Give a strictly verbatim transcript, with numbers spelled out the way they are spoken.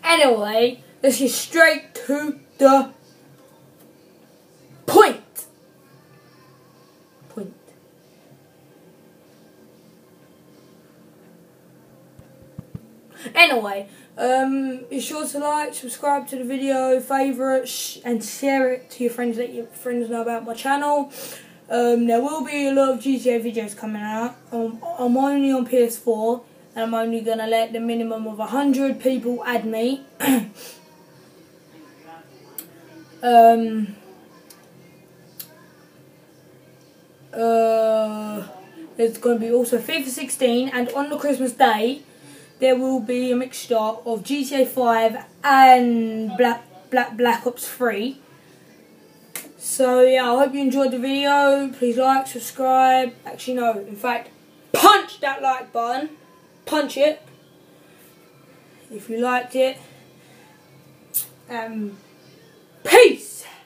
Anyway, let's get straight to the point. Point. Anyway, um, be sure to like, subscribe to the video, favourite, and share it to your friends. Let your friends know about my channel. Um, there will be a lot of G T A videos coming out. Um, I'm only on P S four, and I'm only going to let the minimum of one hundred people add me. um, uh, there's going to be also FIFA sixteen, and on the Christmas day, there will be a mixture of G T A five and Black Black Black Ops three. So yeah, I hope you enjoyed the video. Please like, subscribe. Actually no, in fact, punch that like button. Punch it if you liked it. Um, peace.